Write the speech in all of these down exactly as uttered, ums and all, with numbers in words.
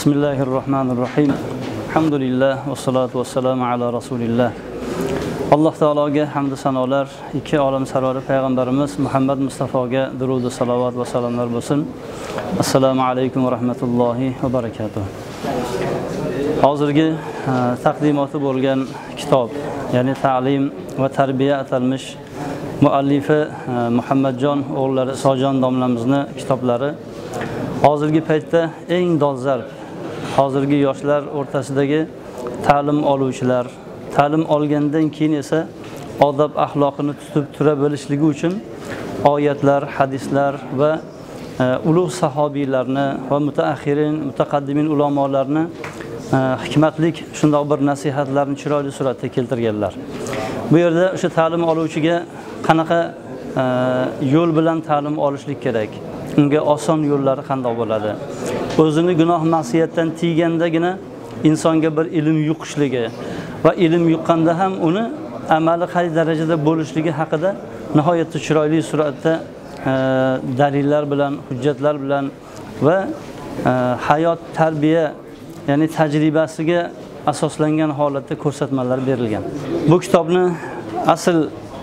Bismillahirrahmanirrahim. Alhamdulillah ve salatu ve selamu ala Resulillah. Allah Teala'ga hamd sanolar, iki olam sarvari payg'ambarimiz Muhammad Mustafoga durud, salovat ve selamlar bo'lsin. Assalomu alaykum ve rahmatullohi ve barakatuh. Hozirgi taqdimoti bo'lgan kitob, ya'ni ta'lim va tarbiya atalmish muallifi Muhammadjon o'g'illari Isojon domlamizning kitoblari hozirgi paytda eng dolzarb, hozirgi yoshlar o'rtasidagi ta'lim oluvchilar, ta'lim olgandan keyin esa odob axloqini tutib tura bilishligi uchun oyatlar, hadislar va ulug' sahobiylarni va mutaakhirin, mutaqaddimin ulamolarni hikmatlik shundoq bir nasihatlarni chiroyli suratda keltirganlar. Bu yerda o'sha ta'lim oluvchiga qanaqa yo'l bilan ta'lim olishlik kerak? Unga oson yo'llari qanday bo'ladi? O'zini gunoh ma'siyatdan tiygandagina insonga bir ilm yuqishligi va ilm yuqqanda ham uni amali qay darajada bo'lishligi haqida nihoyatda chiroyli suratda dalillar bilan, hujjatlar bilan va hayot tarbiya, ya'ni tajribasiga asoslangan holatda ko'rsatmalar berilgan. Bu kitobni asl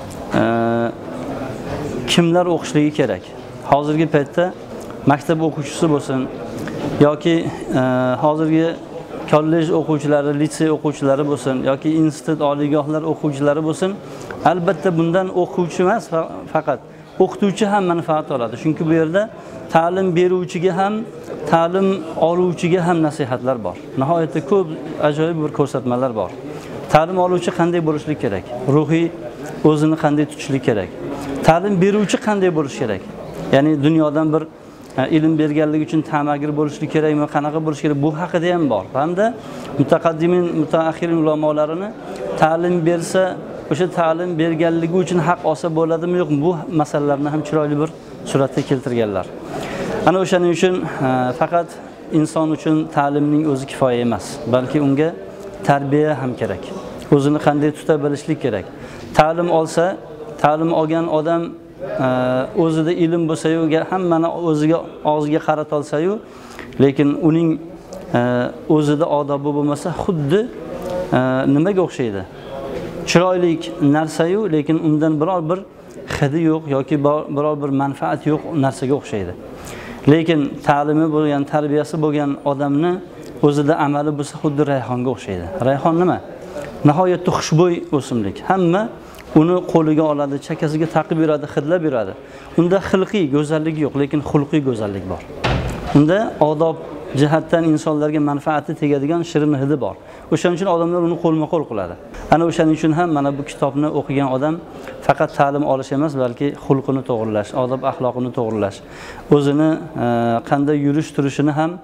kimlar o'qishligi kerak? Hozirgi paytda maktab o'quvchisi bo'lsin yoki hozirgi kollej o'quvchilari, litsey o'quvchilari bo'lsin yoki institut, oliygohlar o'quvchilari bo'lsin, albatta bundan o'quvchi emas, faqat o'qituvchi ham manfaat oladi. Chunki bu yerda ta'lim beruvchiga ham, ta'lim oluvchiga ham nasihatlar bor. Nihoyatda ko'p ajoyib bir ko'rsatmalar bor. Ta'lim oluvchi qanday bo'lishlik kerak? Ruhiy o'zini qanday tutishlik kerak? Ta'lim beruvchi qanday bo'lish kerak? Ya'ni dunyodan bir ilm berganligi uchun ta'magir bo'lishlik kerakmi, qanaqa bo'lish kerak? Bu haqida ham bor. Hamda mutaqaddimin, mutaakhirin ulamolarini ta'lim bersa, o'sha ta'lim berganligi uchun haq olsa bo'ladimi, yo'qmi? Bu masalalarni ham chiroyli bir suratda keltirganlar. Ana o'shaning uchun faqat inson uchun ta'limning o'zi kifoya emas, balki unga tarbiya ham kerak. O'zini qanday tuta bilishlik kerak. Ta'lim olsa, ta'lim olgan odam o'zida ilm bo'lsa-yu, hammani o'ziga og'ziga qarata olsa-yu, lekin uning o'zida odobi bo'lmasa, xuddi nimaga o'xshaydi? Chiroyli narsa-yu, lekin undan biror bir hidi yo'q yoki biror bir manfaat yo'q narsaga o'xshaydi. Lekin ta'limi bo'lgan, tarbiyasi bo'lgan odamni o'zida amali bo'lsa, xuddi rayhonga o'xshaydi. Rayhon nima? Nihoyatda xushbo'y o'simlik. Hamma uni qo'liga oladi, chakasiga taqib yuradi, hidlab yuradi. Unda xilqiy go'zallik yo'q, lekin xulqiy go'zallik bor. Unda odob jihatdan insonlarga manfaati tegadigan shirin hidi bor. O'shaning uchun odamlar uni qo'lma-qo'l qiladi. Ana o'shaning uchun ham mana bu kitobni o'qigan odam faqat ta'lim olish emas, balki xulqini to'g'rilash, odob axloqini to'g'rilash, o'zini qanday yurish turishini ham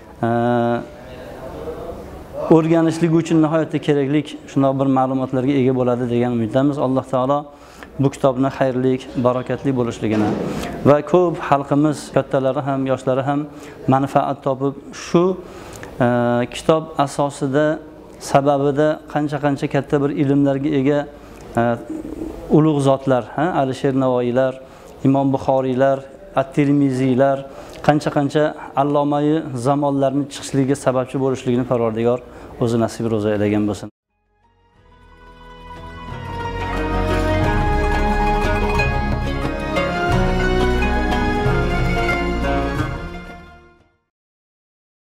o'rganishligi uchun nihoyatda kerakli shunday bir ma'lumotlarga ega bo'ladi degan umiddamiz. Alloh taolo bu kitobni xayrli, barakatli bo'lishligini va ko'p xalqimiz, kattalari ham, yoshlari ham manfaat topib, shu kitob asosida, sababida qancha-qancha katta bir ilmlarga ega ulug' zotlar, ha, Alisher Navoiylar, Imom Buxoriylar, At-Tirmiziylar, qancha-qancha allomai zamonlarning chiqishligiga sababchi bo'lishligini Parvardigor o'zi nasib ro'za aylagan bo'lsin.